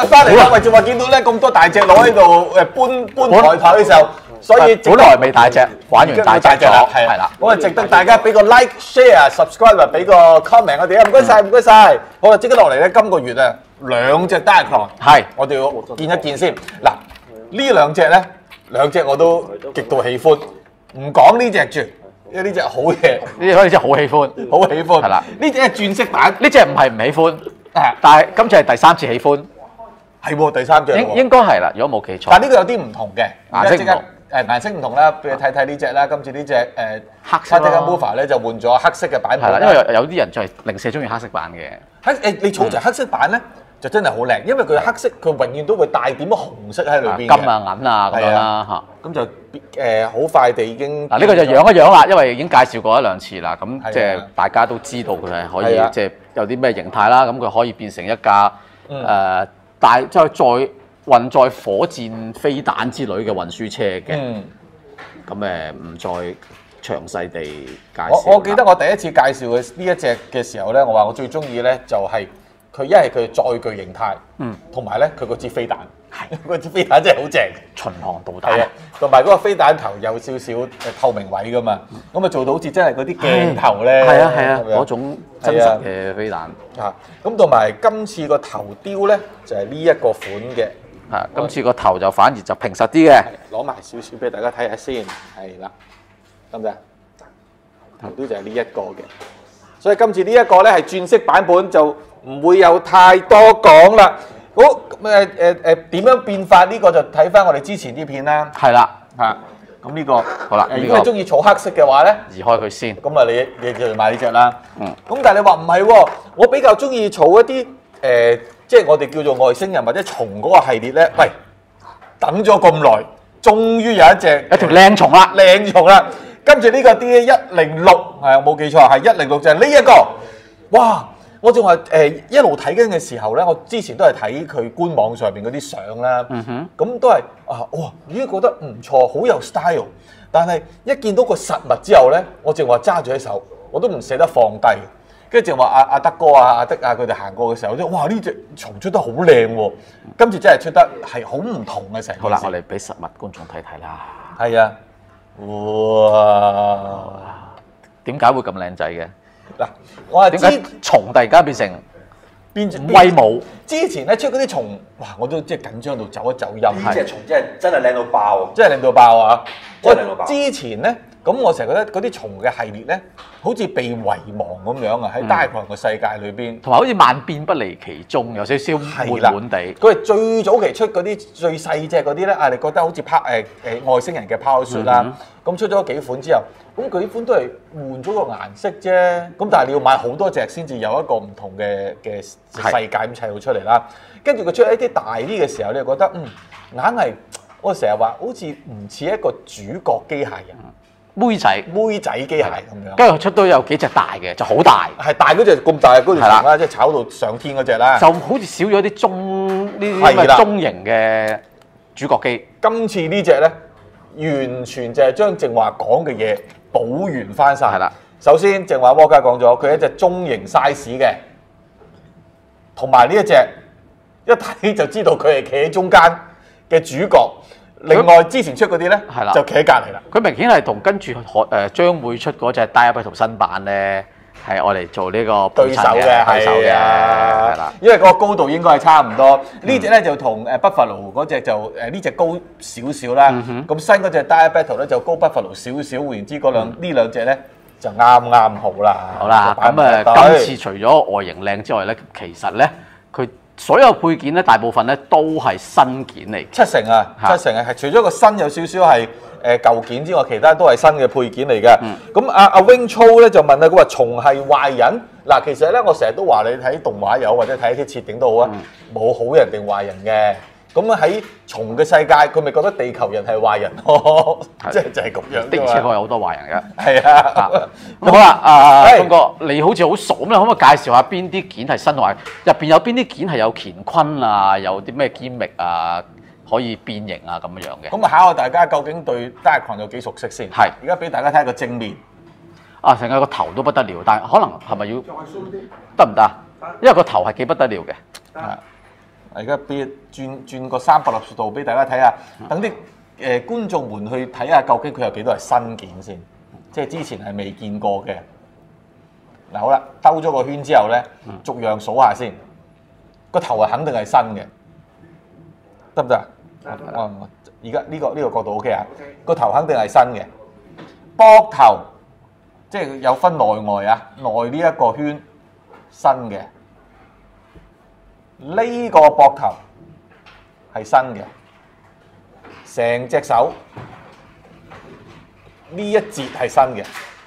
翻嚟啦，喂，正話見到咧咁多大隻佬喺度搬台嘅時候，所以本來未大隻，玩完大隻咗，係啦。 咁啊，值得大家俾個 like、share、subscribe， 俾個 comment 我哋啊，唔該晒，唔該晒。好啦，即刻落嚟咧，今個月啊2隻 Diaclone， 係我哋要見一見先。嗱，呢兩隻咧，兩隻我都極度喜歡，唔講呢隻住。因為呢隻好嘢， 呢隻好喜歡， 好喜歡。 係啦， 呢隻係鑽飾版， 呢隻唔係唔喜歡，但係今次係第3次喜歡。 係喎，第3隻應該係啦，如果冇記錯。 但係呢個有啲唔同嘅， 顏色唔同。 顏色唔同啦，俾你睇睇呢隻啦。今次呢隻黑色嘅 Mover 咧就換咗黑色嘅版本。 係啦，因為有啲人就係零舍中意黑色版嘅。 你儲齊黑色版咧，就真係好靚，因為佢黑色佢永遠都會帶點紅色喺裏邊嘅。 金啊銀啊咁樣啦嚇。 咁就好快地已經嗱呢個就養一養啦，因為已經介紹過1-2次啦。咁即係大家都知道佢係可以即係有啲咩形態啦。咁佢可以變成一架即係再運載火箭飛彈之類嘅運輸車嘅。咁唔再詳細地介紹。 我記得我第一次介紹嘅呢一隻嘅時候咧，我話我最中意咧就係佢一係佢載具形態，同埋咧佢嗰支飛彈，嗰支飛彈真係好正， 巡航導彈， 同埋嗰個飛彈頭有少少透明位噶嘛，咁啊做到好似真係嗰啲鏡頭咧， 係啊嗰種真實嘅飛彈。 咁同埋今次個頭雕咧就係呢一個款嘅。 今次個頭就反而就平實啲嘅， 攞埋少少俾大家睇下先，係啦，得唔得？頭雕就係呢一個嘅，所以今次呢一個咧係鑽飾版本，就唔會有太多講啦。好點樣變化呢個就睇翻我哋之前啲片啦。 係啦， 咁呢個好啦， 如果你中意儲黑色嘅話咧， 移開佢先。 咁啊你就買呢隻啦。咁但係你話唔係喎，我比較中意儲一啲即係我哋叫做外星人或者蟲嗰個系列咧，喂，等咗咁耐，終於有一條靚蟲啦， 靚蟲啦！跟住呢個 DA106，係我冇記錯，係106就係呢一個。哇！我仲話一路睇緊嘅時候咧，我之前都係睇佢官網上邊嗰啲相啦，咁都係哇，已經覺得唔錯，好有 style。但係一見到個實物之後咧，我淨話揸住喺手，我都唔捨得放低。跟住就話阿德哥阿德佢哋行過嘅時候，哇！呢隻蟲出得好靚喎，今次真係出得係好唔同嘅成件事。 好啦，我哋俾實物觀眾睇睇啦。 係啊，哇！ 點解會咁靚仔嘅？ 嗱，我係點解蟲突然間變成威武？ 之前咧出嗰啲蟲，哇！我都即係緊張到走一走音。 呢隻蟲真係靚到爆， 真係靚到爆啊！ 真係靚到爆。 之前咧，咁我成日覺得嗰啲蟲嘅系列咧，好似被遺忘咁樣啊！喺 Diaclone 嘅世界裏邊， 同埋好似萬變不離其宗，有少少悶悶地。 佢係最早期出嗰啲最細隻嗰啲咧，你覺得好似外星人嘅 power suit 啦。咁出咗幾款之後，咁佢啲款都係換咗個顏色啫。咁但係你要買好多隻先至有一個唔同嘅世界咁砌到出嚟啦。跟住佢出一啲大啲嘅時候，你就覺得硬係我成日話好似唔似一個主角機械人。妹仔機械咁樣， 跟住出到有幾隻大嘅，就好大， 係大嗰隻咁大嗰條蟲啦，即係炒到上天嗰隻啦， 就好似少咗啲中型嘅主角機。 今次呢隻咧，完全就係將正話講嘅嘢補完翻晒。係啦，首先正話窩家講咗，佢係一隻中型 size 嘅，同埋呢一隻一睇就知道佢係企喺中間嘅主角。另外之前出嗰啲咧，就企喺隔離啦。佢明顯係同跟住將會出嗰隻 Diablo 新版咧，係愛嚟做呢個對手嘅，係啦。因為個高度應該係差唔多。呢隻咧就同Buffalo 嗰隻就呢隻高少少啦。咁新嗰隻 Diablo 咧就高 Buffalo 少少。換言之，呢兩隻咧就啱啱好啦。 好啦，咁今次除咗外形靚之外咧，其實咧佢所有配件咧，大部分咧都係新件嚟 ，70%啊，係除咗個新有少少係舊件之外，其他都係新嘅配件嚟嘅。咁阿 Wing Chou 咧就問啦，佢話蟲係壞人嗱，其實咧我成日都話你睇動畫有或者睇啲設定都好啊，冇好人定壞人嘅。咁喺蟲嘅世界，佢咪覺得地球人係壞人咯？即係就係咁樣。 的確有好多壞人嘅。 係啊。 好啦，東哥，你好似好熟咁，你可唔可以介紹下邊啲件係新壞？入邊有邊啲件係有乾坤啊？有啲咩堅力啊？可以變形啊咁樣嘅。 咁啊，考下大家究竟對 Diaclone有幾熟悉先？係。而家俾大家睇下個正面。 成個頭都不得了，但係可能係咪要得唔得？因為個頭係幾不得了嘅。 而家轉個360度俾大家睇下，等啲觀眾們去睇下究竟佢有幾多係新件先，即係之前係未見過嘅。嗱好啦，兜咗個圈之後咧，逐樣數下先。個頭係肯定係新嘅，得唔得啊？而家呢個角度 OK 啊？個頭肯定係新嘅，膊頭即係有分內外啊，內呢一個圈新嘅，呢個膊頭係新嘅，成隻手呢一節係新嘅，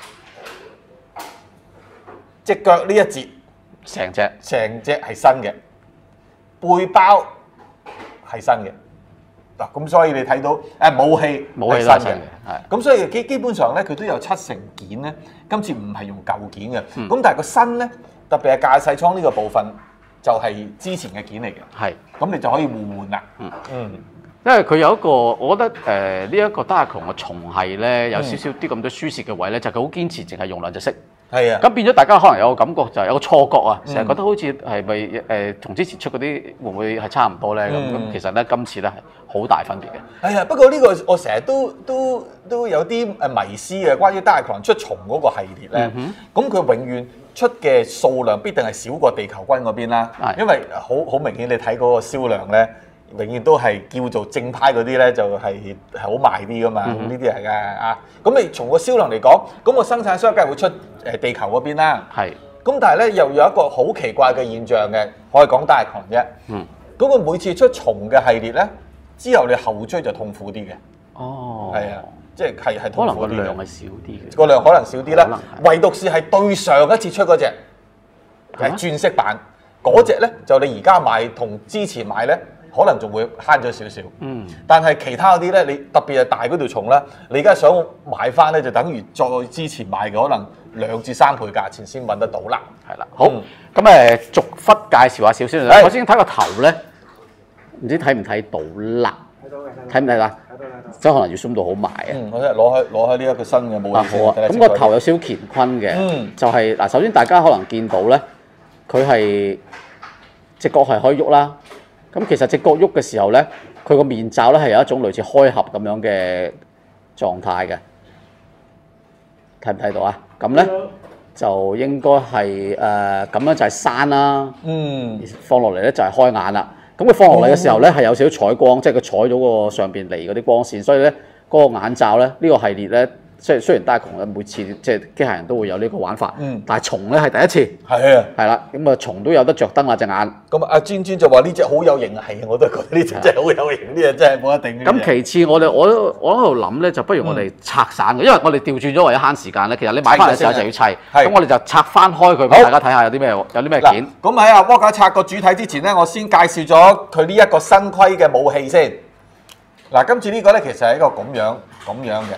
隻腳呢一節成隻係新嘅。背包係新嘅，嗱咁所以你睇到武器係新嘅，咁所以基本上咧佢都有70件咧，今次唔係用舊件嘅，咁但係個新咧特別係駕駛艙呢個部分就係之前嘅件嚟嘅，係，咁你就可以互換啦， 因為佢有一個，我覺得呢一個Diaclone嘅重係咧有少少啲咁多輸蝕嘅位咧，就係佢好堅持淨係用兩隻色。係啊，咁變咗大家可能有個感覺就係有個錯覺啊，成日覺得好似係咪同之前出嗰啲會唔會係差唔多咧？咁其實咧今次咧係好大分別嘅。係啊， 不過呢個我成日都有啲迷思嘅，關於Diaclone出蟲嗰個系列咧，咁佢永遠出嘅數量必定係少過地球軍嗰邊啦，因為好明顯你睇嗰個銷量咧。永遠都係叫做正派嗰啲咧，就係好賣啲噶嘛，呢啲係㗎啊！咁你從個銷量嚟講，咁個生產商梗係會出地球嗰邊啦。係。咁但係咧又有一個好奇怪嘅現象嘅，我係講Diaclone啫。嗰個每次出蟲嘅系列咧，之後你後追就痛苦啲嘅。哦。係啊，即係痛苦啲嘅。可能個量係少啲嘅。個量可能少啲啦，唯獨是係對上一次出嗰隻係鑽石版嗰隻咧，就你而家買同之前買咧。可能仲會慳咗少少，但係其他嗰啲咧，你特別係大嗰條蟲啦，你而家想買翻咧，就等於再之前買嘅可能2至3倍價錢先揾得到啦。係啦，好，咁逐忽介紹下少少啦。我先睇個頭咧，唔知睇唔睇到啦？睇到嘅，睇唔睇啦？睇到。即係可能要 zoom 到好埋啊！我即係攞開呢一個新嘅武器。好啊，咁個頭有少少乾坤嘅，就係嗱，首先大家可能見到咧，佢係隻角係可以喐啦。咁其實隻角喐嘅時候咧，佢個面罩咧係有一種類似開合咁樣嘅狀態嘅，睇唔睇到啊？咁咧就應該係咁樣就係閂啦，放落嚟咧就係開眼啦。咁佢放落嚟嘅時候咧係有少少採光，即係佢採咗嗰個上邊嚟嗰啲光線，所以咧嗰個眼罩咧呢個系列咧。即係雖然Diaclone每次即係機械人都會有呢個玩法，但係蟲咧係第一次。係啊，係啦，咁啊蟲都有得着燈啦隻眼。咁阿專就話呢隻好有型，係我都覺得呢隻真係好有型，呢隻真係冇得頂。咁其次我喺度諗咧，就不如我哋拆散嘅，因為我哋調轉咗為咗慳時間咧。其實你買翻嚟嘅時候就要砌，咁我哋就拆翻開佢俾大家睇下有啲咩件。咁喺阿魔架拆個主體之前咧，我先介紹咗佢呢一個新規嘅武器先。嗱，今次呢個咧其實係一個咁樣嘅。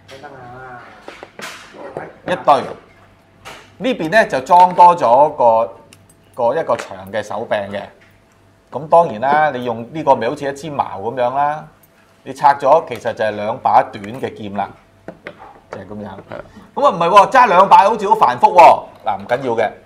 一堆呢邊咧就裝多咗一個長嘅手柄嘅，咁當然啦，你用呢個咪好似一支矛咁樣啦，你拆咗其實就係2把短嘅劍啦，就係咁樣。咁啊唔係喎，揸2把好似好繁複喎。嗱，唔緊要嘅，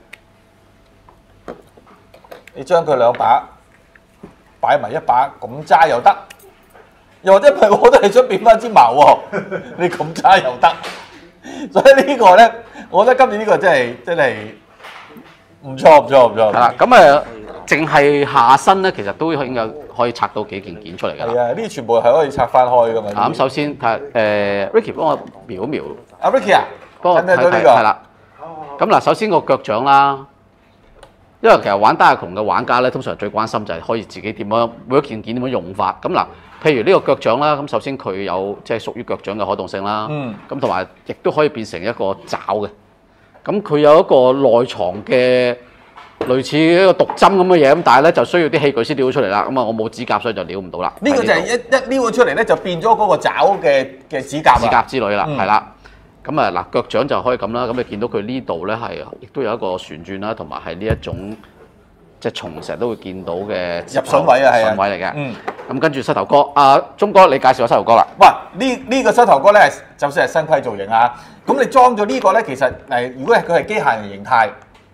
你將佢2把擺埋一把咁揸又得，又或者唔係我都係想變翻支矛喎，你咁揸又得。所以呢個咧，我覺得今年呢個真係唔錯。係啦，咁淨係下身咧，其實都應該可以拆到幾件件出嚟㗎啦。係啊，呢啲全部係可以拆翻開㗎嘛。咁首先睇下Ricky 幫我瞄一瞄。阿 Ricky 啊，幫我睇到呢個。係啦。咁嗱，首先個腳掌啦，因為其實玩Diaclone嘅玩家咧，通常最關心就係可以自己點樣每一件件點樣用法。咁嗱。譬如呢個腳掌啦，咁首先佢有即係屬於腳掌嘅可動性啦，咁同埋亦都可以變成一個爪嘅。咁佢有一個內藏嘅類似一個毒針咁嘅嘢，咁但係咧就需要啲器具先撩出嚟啦。咁啊，我冇指甲，所以就撩唔到啦。呢個就係一撩咗出嚟咧，就變咗嗰個爪嘅指甲。指甲之類啦，係啦。咁啊嗱，腳掌就可以咁啦。咁你見到佢呢度咧係亦都有一個旋轉啦，同埋係呢一種。即係蟲成日都會見到嘅入筍位啊，係啊，筍位嚟嘅。咁跟住膝頭哥，鐘哥你介紹下膝頭哥啦。哇！呢個膝頭哥咧，就算係新規造型啊，咁你裝咗呢個咧，其實如果佢係機械人形態，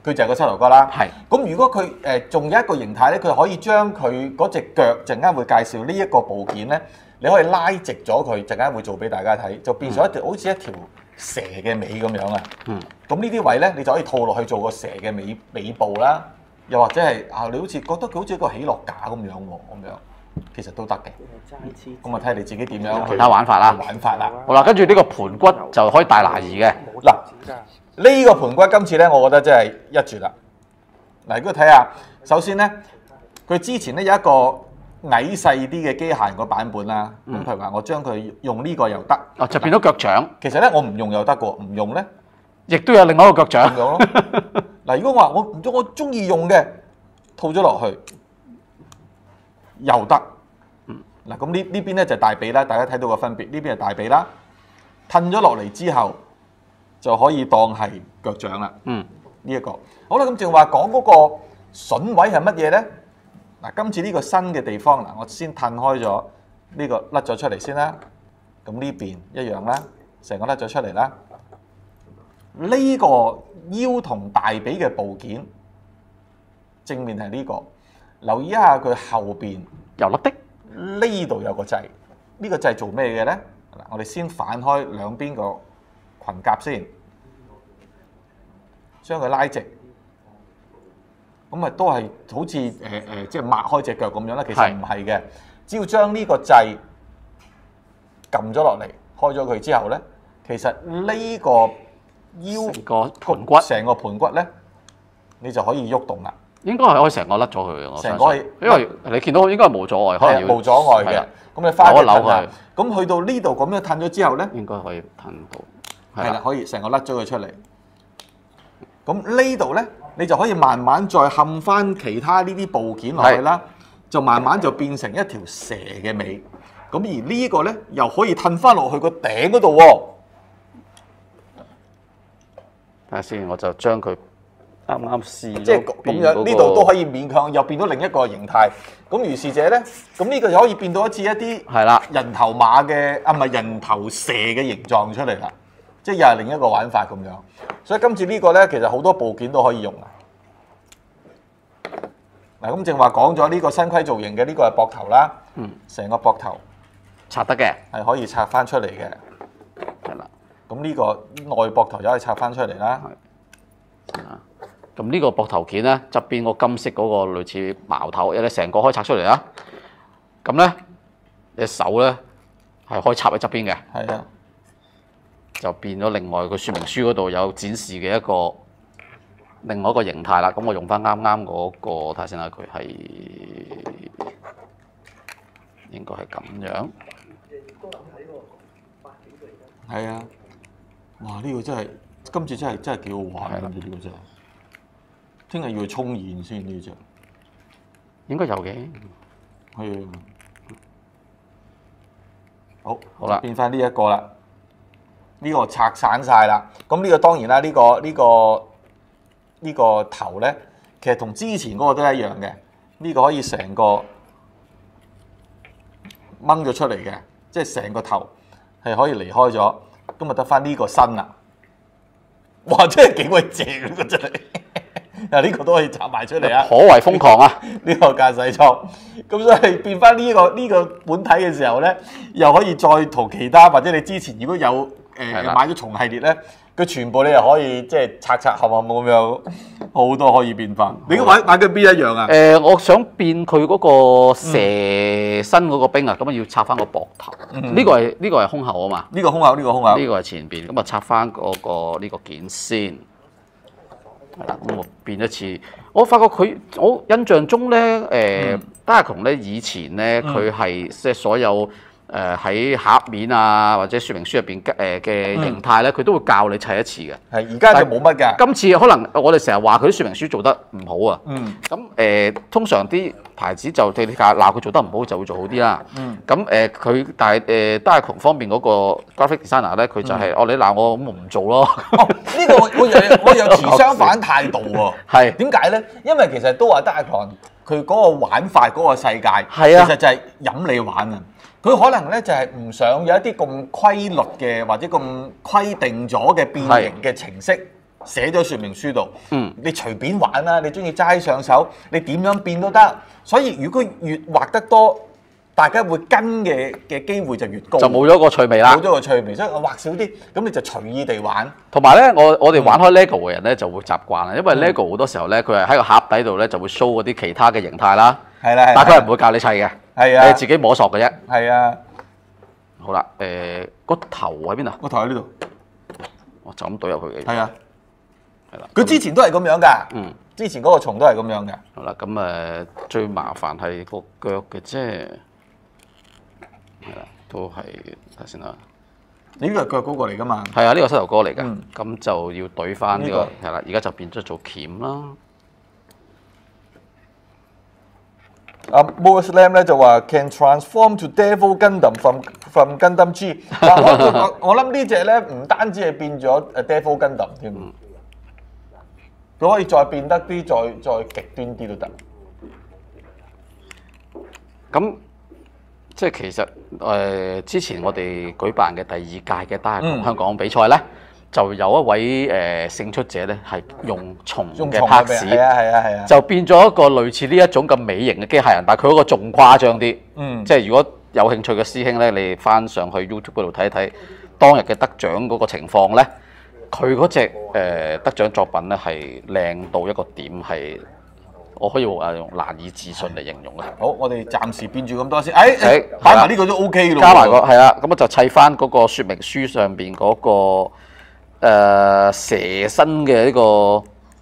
佢就係個膝頭哥啦。 係。 咁如果佢仲有一個形態咧，佢可以將佢嗰隻腳陣間會介紹呢一個部件咧，你可以拉直咗佢，陣間會做俾大家睇，就變咗一條好似一條蛇嘅尾咁樣啊。咁呢啲位咧，你就可以套落去做個蛇嘅尾部啦，又或者係你好似覺得佢好似一個起落架咁樣喎，咁樣其實都得嘅。咁啊睇下你自己點樣其他玩法啦。好啦，跟住呢個盤骨就可以大拿移嘅。 嗱，呢個盤骨今次咧，我覺得真係一絕啦。嗱，如果睇下，首先咧，佢之前咧有一個矮細啲嘅機械人個版本啦。咁譬如話，我將佢用呢個又得。 就變咗腳掌。 其實咧，我唔用又得嘅喎，唔用咧， 亦都有另外一個腳掌。 咁樣咯。嗱，如果話我中意用嘅，套咗落去又得。嗱，咁呢邊咧就係大髀啦，大家睇到個分別。呢邊係大髀啦，褪咗落嚟之後就可以當係腳掌啦。呢一個好啦，咁淨話講嗰個筍位係乜嘢咧？嗱，今次呢個新嘅地方嗱，我先褪開咗呢個甩咗出嚟先啦。咁呢邊一樣啦，成個甩咗出嚟啦。呢個腰同大髀嘅部件，正面係呢個，留意一下佢後邊有粒的。 呢度有個掣，呢個掣做咩嘅咧？嗱，我哋先反開兩邊個裙甲先，將佢拉直，咁啊都係好似即係擘開隻腳咁樣啦。其實唔係嘅，只要將呢個掣撳咗落嚟，開咗佢之後咧，其實呢個腰成個盤骨咧，你就可以喐動啦。 應該係可以成個甩咗佢嘅，我相信。因為你見到應該係無阻礙，可能要無阻礙嘅。咁你翻扭一扭佢。 咁去到呢度咁樣褪咗之後咧， 應該可以褪到。 係啦，可以成個甩咗佢出嚟。咁呢度咧，你就可以慢慢再冚翻其他呢啲部件落去啦，就慢慢就變成一條蛇嘅尾。咁而呢個咧，又可以褪翻落去個頂嗰度喎。 睇下先，我就將佢。啱啱試即係咁樣，呢度都可以勉強又變到另一個形態。咁如是者咧，咁呢個就可以變到一啲係啦人頭馬嘅唔係人頭蛇嘅形狀出嚟啦。即係又係另一個玩法咁樣。所以今次呢個咧，其實好多部件都可以用啊。嗱，咁正話講咗呢個新規造型嘅呢個係膊頭啦。成個膊頭拆得嘅， 係可以拆翻出嚟嘅。 係啦。 咁呢個內膊頭就可以拆翻出嚟啦。 咁呢個膊頭件咧，側邊個金色嗰個類似矛頭，你成個可以拆出嚟啦。咁咧，隻手咧係可以插喺側邊嘅。 係啊， 就變咗另外個說明書嗰度有展示嘅另外一個形態啦。咁我用翻啱啱嗰個睇下先啦，佢係應該係咁樣。 係啊，哇！呢個真係今次真係幾好玩啊！呢個真係。聽日要去衝現先呢隻， 應該有嘅。 係啊，好啦， 變翻呢一個啦。呢個拆散晒啦。咁呢個當然啦，呢個頭咧，其實同之前嗰個都一樣嘅。呢個可以成個掹咗出嚟嘅，即係成個頭係可以離開咗，咁咪得翻呢個身啦。哇！真係幾鬼正呢個真係。嗱，呢個都可以插埋出嚟啊！ 頗為瘋狂啊！ 呢個駕駛艙，咁所以變翻呢個本體嘅時候咧，又可以再同其他或者你之前如果有買咗重系列咧，佢全部你又可以即係拆合咁樣，好多可以變化。你玩嘅邊一樣啊？ 我想變佢嗰個蛇身嗰個兵啊，咁啊要拆翻個膊頭。呢個係胸口啊嘛。呢個胸口，呢個係前邊，咁啊拆翻嗰個呢個件先。係啦，咁我變一次，我發覺我印象中咧，戴亞瓊咧以前咧，佢係即係所有喺盒面啊或者說明書入邊嘅形態咧，佢都會教你砌一次嘅。 係，而家就冇乜㗎。今次可能我哋成日話佢啲說明書做得唔好啊。咁通常啲牌子就你鬧佢做得唔好，就會做好啲啦。咁佢但係戴亞瓊方面嗰個 graphic designer 咧，佢就係你鬧我，咁我唔做咯。 呢個我有持相反態度喎。係點解咧？因為其實都話戴亞瓊佢嗰個玩法嗰個世界，其實就係飲你玩啊。佢可能咧就係唔想有一啲咁規律嘅或者咁規定咗嘅變形嘅程式寫咗說明書度， 嗯， 你隨便玩啦，你中意齋上手，你點樣變都得。所以如果越畫得多，大家會跟嘅機會就越高， 就冇咗個趣味啦， 冇咗個趣味，所以我畫少啲，咁你就隨意地玩。 同埋咧，我哋玩開 LEGO 嘅人咧就會習慣啦，因為 LEGO 好多時候咧，佢係喺個盒底度咧就會 show 嗰啲其他嘅形態啦， 係啦， 但係佢係唔會教你砌嘅， 係啊， 你自己摸索嘅啫。 係啊， 好啦，個頭喺邊啊？ 個頭喺呢度， 我就咁懟入去嘅。 係啊， 係啦。 佢之前都係咁樣㗎， 嗯， 之前嗰個蟲都係咁樣㗎。 好啦，咁最麻煩係個腳嘅啫。係啦，都係睇下先啦。 你呢個係腳嗰個嚟㗎嘛？ 係啊，呢個膝頭哥嚟㗎， 嗯咁就要對翻呢個係啦。而家就變咗做鉗啦。 阿 Morris Lam 咧就話 can transform to Devil Gundam from Gundam G。我諗呢只咧唔單止係變咗Devil Gundam 添，佢可以再變得啲再極端啲都得。 咁即係其實之前我哋舉辦嘅第二屆嘅打日香港比賽咧，就有一位勝出者咧係用蟲嘅拍子， 係啊， 就變咗一個類似呢一種咁美型嘅機械人，但係佢嗰個仲誇張啲。即係如果有興趣嘅師兄咧，你翻上去 YouTube 嗰度睇一睇當日嘅得獎嗰個情況咧，佢嗰隻得獎作品咧係靚到一個點係。我可以用難以置信嚟形容嘅。 好，我哋暫時變住咁多先。擺埋呢個都 OK 咯。 加埋個係啦，咁就砌翻嗰個説明書上邊嗰個蛇身嘅呢個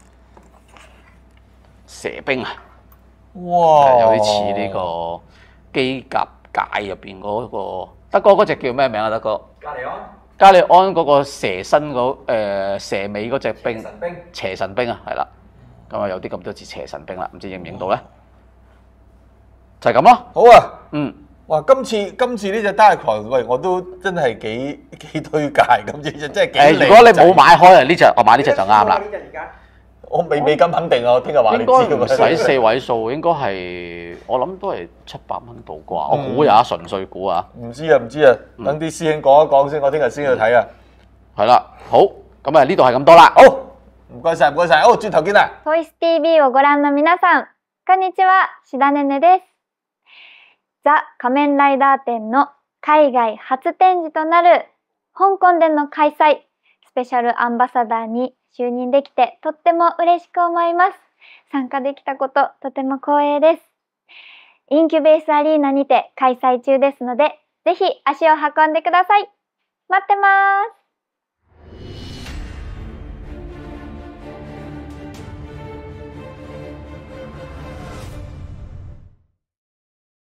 蛇兵啊！ 哇， 有啲似呢個機甲界入邊嗰個德哥嗰隻叫咩名啊？德哥加利安嗰個蛇身蛇尾嗰隻兵邪神兵啊，係啦。咁啊，有啲咁多似邪神兵啦，唔知影唔影到咧？就係咁咯。 好啊，哇！今次呢隻 Diacron，喂，我都真係幾推介，今次真係幾靚仔。 如果你冇買開啊，呢隻我買呢隻就啱啦。 我未咁肯定啊，我聽日話你知應該唔使4位數，應該係我諗都係700蚊到啩。我估呀，純粹估啊。 唔知啊，等啲師兄講一講先，我聽日先去睇啊。 係啦，好，咁啊呢度係咁多啦。 好。唔該晒，好，轉頭見啦。 トイス TV をご覧の皆さん、こんにちは、志田ねねです。ザ・仮面ライダー展の海外初展示となる香港での開催、スペシャルアンバサダーに就任できてとっても嬉しく思います。参加できたこととても光栄です。インキュベースアリーナにて開催中ですので、ぜひ足を運んでください。待ってます。